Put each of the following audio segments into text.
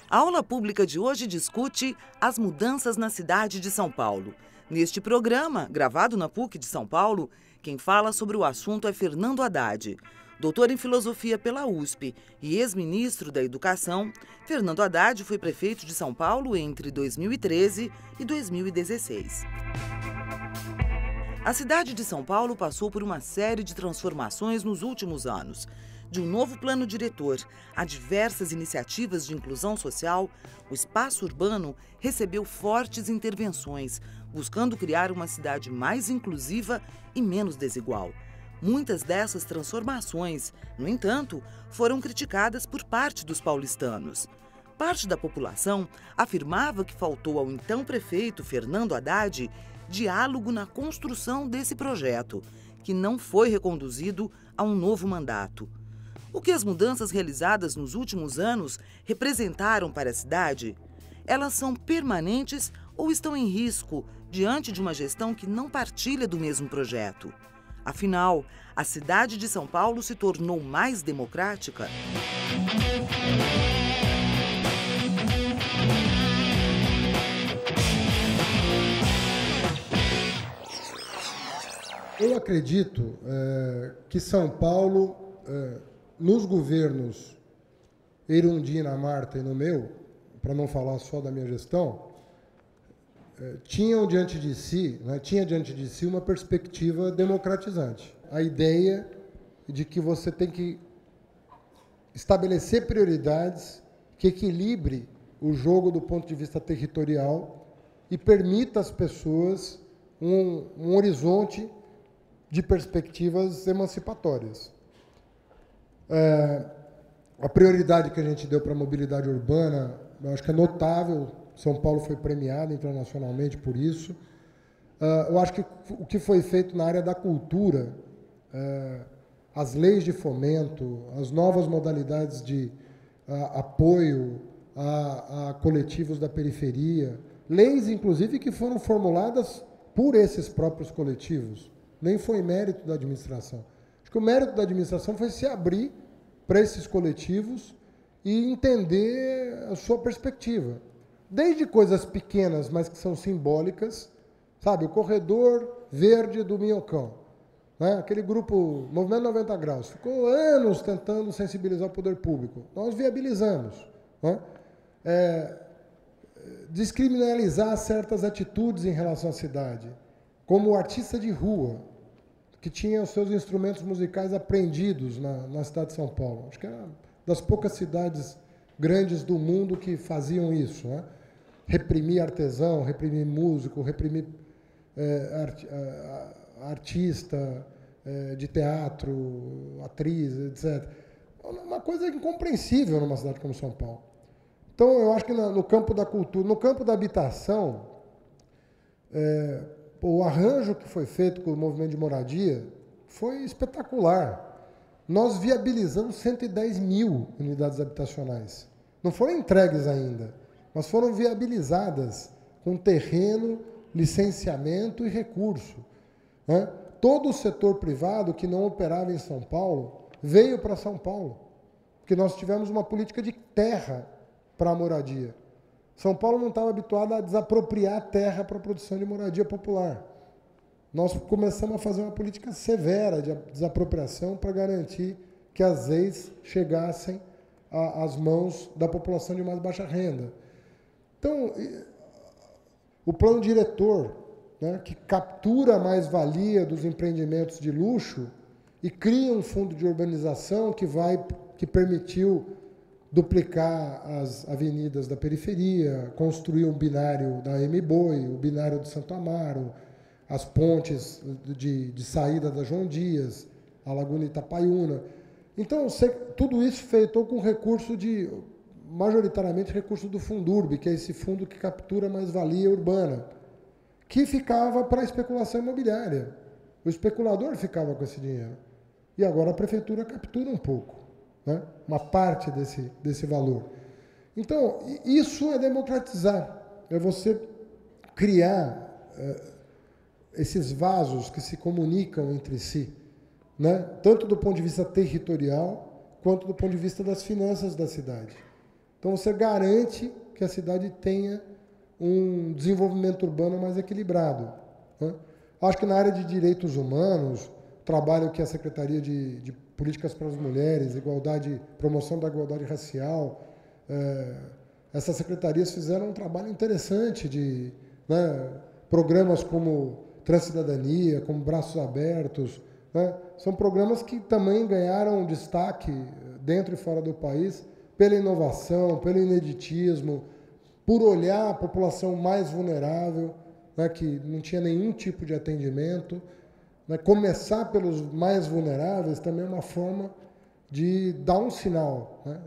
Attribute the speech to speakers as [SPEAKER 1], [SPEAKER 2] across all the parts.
[SPEAKER 1] A aula pública de hoje discute as mudanças na cidade de São Paulo. Neste programa, gravado na PUC de São Paulo, quem fala sobre o assunto é Fernando Haddad. Doutor em filosofia pela USP e ex-ministro da Educação, Fernando Haddad foi prefeito de São Paulo entre 2013 e 2016. A cidade de São Paulo passou por uma série de transformações nos últimos anos. De um novo plano diretor a diversas iniciativas de inclusão social, o espaço urbano recebeu fortes intervenções, buscando criar uma cidade mais inclusiva e menos desigual. Muitas dessas transformações, no entanto, foram criticadas por parte dos paulistanos. Parte da população afirmava que faltou ao então prefeito Fernando Haddad diálogo na construção desse projeto, que não foi reconduzido a um novo mandato. O que as mudanças realizadas nos últimos anos representaram para a cidade? Elas são permanentes ou estão em risco diante de uma gestão que não partilha do mesmo projeto? Afinal, a cidade de São Paulo se tornou mais democrática?
[SPEAKER 2] Eu acredito que São Paulo, nos governos Erundina, Marta e no meu, para não falar só da minha gestão, tinha diante de si uma perspectiva democratizante. A ideia de que você tem que estabelecer prioridades que equilibre o jogo do ponto de vista territorial e permita às pessoas um horizonte de perspectivas emancipatórias. A prioridade que a gente deu para a mobilidade urbana, eu acho que é notável. São Paulo foi premiado internacionalmente por isso. Eu acho que o que foi feito na área da cultura, as leis de fomento, as novas modalidades de apoio a coletivos da periferia, leis, inclusive, que foram formuladas por esses próprios coletivos, nem foi mérito da administração. Acho que o mérito da administração foi se abrir para esses coletivos e entender a sua perspectiva. Desde coisas pequenas, mas que são simbólicas, sabe? O corredor verde do Minhocão, né? Aquele grupo, Movimento 90 Graus, ficou anos tentando sensibilizar o poder público. Nós viabilizamos, né? Descriminalizar certas atitudes em relação à cidade, como o artista de rua, que tinha os seus instrumentos musicais apreendidos na cidade de São Paulo. Acho que era das poucas cidades grandes do mundo que faziam isso, né? Reprimir artesão, reprimir músico, reprimir artista de teatro, atriz, etc. Uma coisa incompreensível numa cidade como São Paulo. Então, eu acho que no campo da cultura, no campo da habitação, o arranjo que foi feito com o movimento de moradia foi espetacular. Nós viabilizamos 110 mil unidades habitacionais. Não foram entregues ainda, mas foram viabilizadas com terreno, licenciamento e recurso, né? Todo o setor privado que não operava em São Paulo veio para São Paulo, porque nós tivemos uma política de terra para a moradia. São Paulo não estava habituado a desapropriar terra para a produção de moradia popular. Nós começamos a fazer uma política severa de desapropriação para garantir que as leis chegassem às mãos da população de mais baixa renda. Então, o plano diretor, né, que captura a mais-valia dos empreendimentos de luxo e cria um fundo de urbanização que permitiu duplicar as avenidas da periferia, construir um binário da M-Boi, o binário de Santo Amaro, as pontes de saída da João Dias, a Laguna Itapaiúna. Então, tudo isso feito com recurso majoritariamente recurso do Fundurb, que é esse fundo que captura mais-valia urbana, que ficava para a especulação imobiliária. O especulador ficava com esse dinheiro. E agora a prefeitura captura um pouco, né? Uma parte desse valor. Então, isso é democratizar, é você criar esses vasos que se comunicam entre si, né? Tanto do ponto de vista territorial, quanto do ponto de vista das finanças da cidade. Então você garante que a cidade tenha um desenvolvimento urbano mais equilibrado, né? Acho que na área de direitos humanos, trabalho que a Secretaria de Políticas para as Mulheres, promoção da igualdade racial, essas secretarias fizeram um trabalho interessante de, né, programas como Transcidadania, como Braços Abertos, né? São programas que também ganharam destaque dentro e fora do país pela inovação, pelo ineditismo, por olhar a população mais vulnerável, né, que não tinha nenhum tipo de atendimento. Né? Começar pelos mais vulneráveis também é uma forma de dar um sinal, né?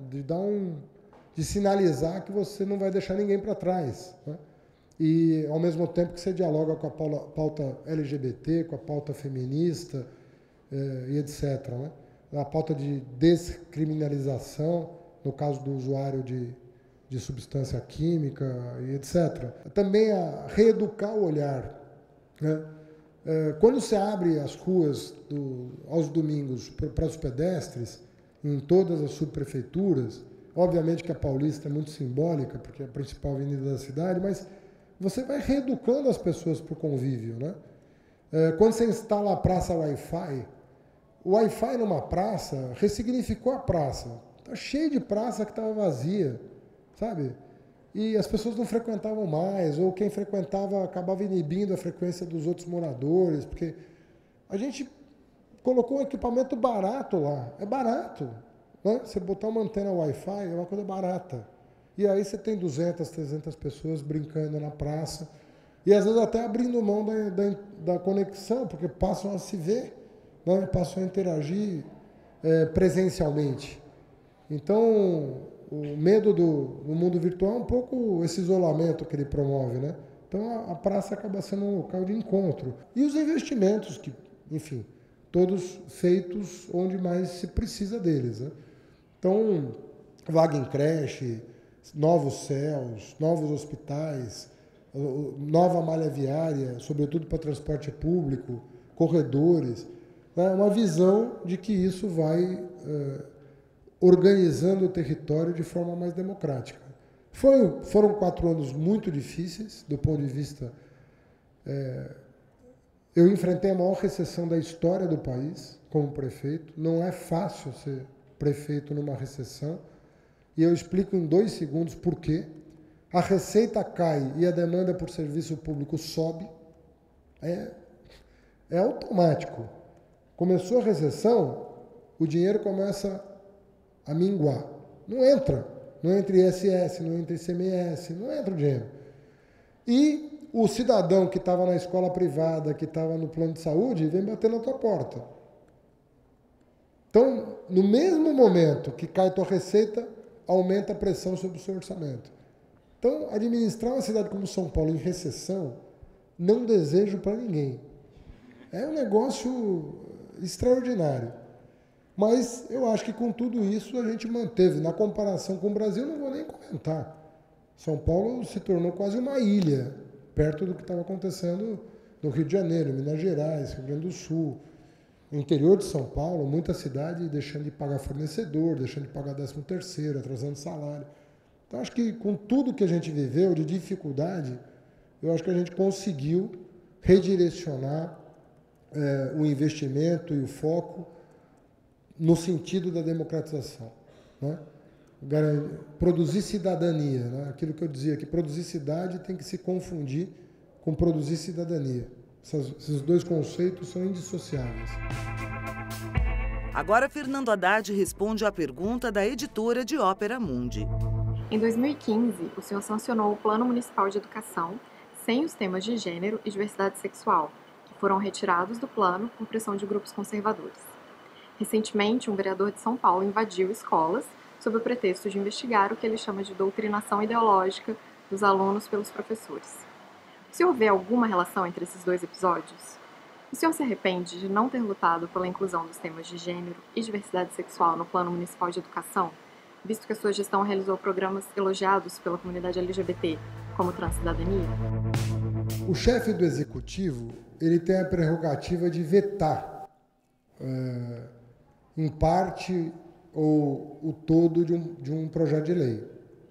[SPEAKER 2] De sinalizar que você não vai deixar ninguém para trás, né? E, ao mesmo tempo que você dialoga com a pauta LGBT, com a pauta feminista, e etc., né? A pauta de descriminalização, no caso do usuário de substância química e etc. Também a reeducar o olhar, né? Quando você abre as ruas aos domingos para os pedestres, em todas as subprefeituras, obviamente que a Paulista é muito simbólica, porque é a principal avenida da cidade, mas você vai reeducando as pessoas para o convívio, né? Quando você instala a praça Wi-Fi, o Wi-Fi numa praça ressignificou a praça. Está cheio de praça que estava vazia, sabe? E as pessoas não frequentavam mais, ou quem frequentava acabava inibindo a frequência dos outros moradores, porque a gente colocou um equipamento barato lá. É barato, né? Você botar uma antena Wi-Fi é uma coisa barata. E aí você tem 200, 300 pessoas brincando na praça, e às vezes até abrindo mão da conexão, porque passam a se ver, né? Passam a interagir presencialmente. Então, o medo do mundo virtual é um pouco esse isolamento que ele promove, né? Então, a praça acaba sendo um local de encontro. E os investimentos, que, enfim, todos feitos onde mais se precisa deles, né? Então, vaga em creche, novos céus, novos hospitais, nova malha viária, sobretudo para transporte público, corredores, né? Uma visão de que isso vai organizando o território de forma mais democrática. Foram 4 anos muito difíceis, do ponto de vista... eu enfrentei a maior recessão da história do país como prefeito. Não é fácil ser prefeito numa recessão. E eu explico em 2 segundos por quê. A receita cai e a demanda por serviço público sobe. É automático. Começou a recessão, o dinheiro começa a minguar. Não entra ISS, não entra ICMS, não entra o dinheiro. E o cidadão que estava na escola privada, que estava no plano de saúde, vem bater na tua porta. Então, no mesmo momento que cai tua receita, aumenta a pressão sobre o seu orçamento. Então, administrar uma cidade como São Paulo em recessão, não desejo para ninguém. É um negócio extraordinário. Mas eu acho que com tudo isso a gente manteve. Na comparação com o Brasil, não vou nem comentar. São Paulo se tornou quase uma ilha, perto do que estava acontecendo no Rio de Janeiro, Minas Gerais, Rio Grande do Sul. No interior de São Paulo, muita cidade deixando de pagar fornecedor, deixando de pagar 13º, atrasando salário. Então, acho que com tudo que a gente viveu de dificuldade, eu acho que a gente conseguiu redirecionar o investimento e o foco no sentido da democratização, né? Produzir cidadania, né? Aquilo que eu dizia, que produzir cidade tem que se confundir com produzir cidadania. Esses 2 conceitos são indissociáveis.
[SPEAKER 1] Agora, Fernando Haddad responde à pergunta da editora de Ópera Mundi.
[SPEAKER 3] Em 2015, o senhor sancionou o Plano Municipal de Educação sem os temas de gênero e diversidade sexual, que foram retirados do plano por pressão de grupos conservadores. Recentemente, um vereador de São Paulo invadiu escolas sob o pretexto de investigar o que ele chama de doutrinação ideológica dos alunos pelos professores. O senhor vê alguma relação entre esses 2 episódios? O senhor se arrepende de não ter lutado pela inclusão dos temas de gênero e diversidade sexual no Plano Municipal de Educação, visto que a sua gestão realizou programas elogiados pela comunidade LGBT, como Transcidadania?
[SPEAKER 2] O chefe do executivo, ele tem a prerrogativa de vetar em parte ou o todo de um projeto de lei,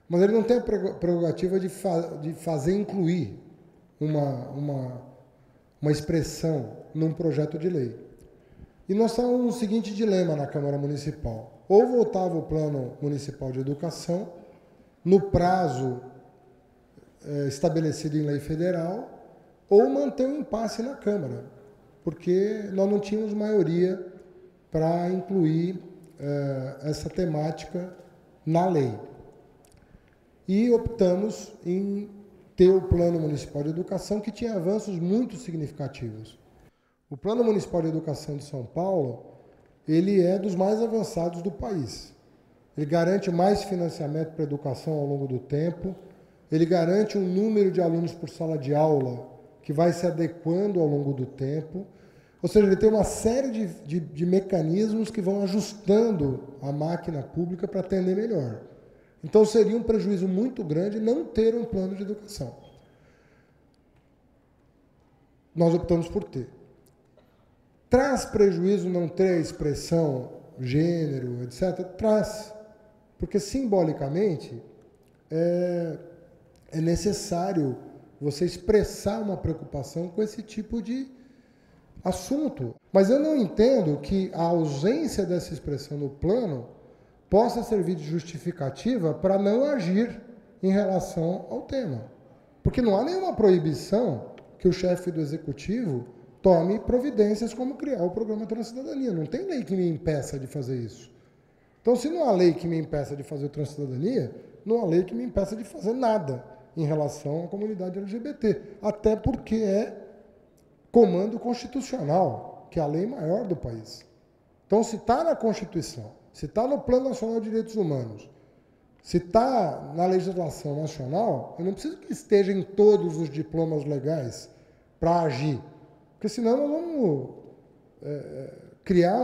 [SPEAKER 2] mas ele não tem a prerrogativa de fazer incluir uma expressão num projeto de lei. E nós estávamos no seguinte dilema na Câmara Municipal. Ou votava o Plano Municipal de Educação no prazo estabelecido em lei federal, ou manter um impasse na Câmara, porque nós não tínhamos maioria para incluir essa temática na lei. E optamos em ter o Plano Municipal de Educação, que tinha avanços muito significativos. O Plano Municipal de Educação de São Paulo, ele é dos mais avançados do país. Ele garante mais financiamento para a educação ao longo do tempo, ele garante um número de alunos por sala de aula que vai se adequando ao longo do tempo, ou seja, ele tem uma série de mecanismos que vão ajustando a máquina pública para atender melhor. Então seria um prejuízo muito grande não ter um plano de educação. Nós optamos por ter. Traz prejuízo não ter a expressão gênero, etc? Traz, porque simbolicamente é necessário você expressar uma preocupação com esse tipo de assunto. Mas eu não entendo que a ausência dessa expressão no plano possa servir de justificativa para não agir em relação ao tema. Porque não há nenhuma proibição que o chefe do executivo tome providências como criar o Programa Transcidadania. Não tem lei que me impeça de fazer isso. Então, se não há lei que me impeça de fazer o Transcidadania, não há lei que me impeça de fazer nada em relação à comunidade LGBT. Até porque é comando constitucional, que é a lei maior do país. Então, se está na Constituição, se está no Plano Nacional de Direitos Humanos, se está na legislação nacional, eu não preciso que esteja em todos os diplomas legais para agir. Porque senão nós vamos criar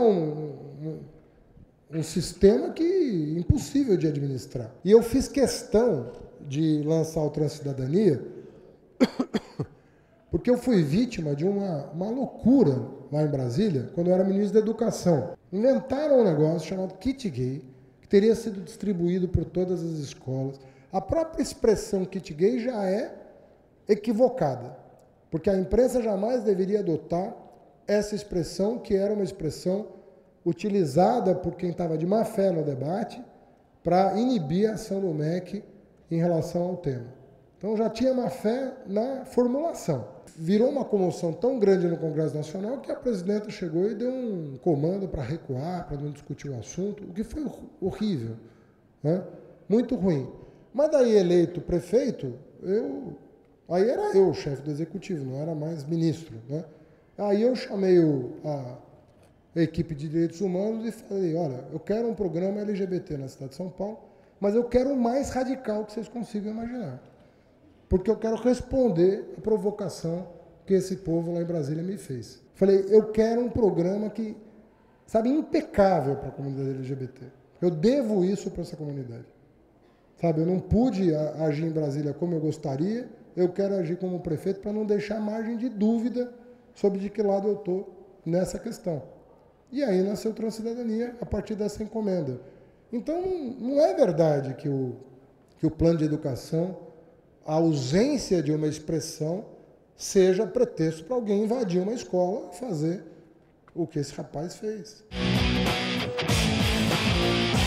[SPEAKER 2] um sistema que impossível de administrar. E eu fiz questão de lançar o Transcidadania porque eu fui vítima de uma loucura lá em Brasília, quando eu era ministro da Educação. Inventaram um negócio chamado kit gay, que teria sido distribuído por todas as escolas. A própria expressão kit gay já é equivocada, porque a imprensa jamais deveria adotar essa expressão, que era uma expressão utilizada por quem estava de má fé no debate para inibir a ação do MEC em relação ao tema. Então já tinha má fé na formulação. Virou uma comoção tão grande no Congresso Nacional que a presidenta chegou e deu um comando para recuar, para não discutir o assunto, o que foi horrível, né? Muito ruim. Mas daí eleito prefeito, aí era eu o chefe do executivo, não era mais ministro, né? Aí eu chamei a equipe de direitos humanos e falei, olha, eu quero um programa LGBT na cidade de São Paulo, mas eu quero o mais radical que vocês consigam imaginar. Porque eu quero responder à provocação que esse povo lá em Brasília me fez. Falei, eu quero um programa que, sabe, impecável para a comunidade LGBT. Eu devo isso para essa comunidade. Sabe, eu não pude agir em Brasília como eu gostaria, eu quero agir como prefeito para não deixar margem de dúvida sobre de que lado eu estou nessa questão. E aí nasceu Transcidadania a partir dessa encomenda. Então, não é verdade que o plano de educação, a ausência de uma expressão, seja pretexto para alguém invadir uma escola e fazer o que esse rapaz fez.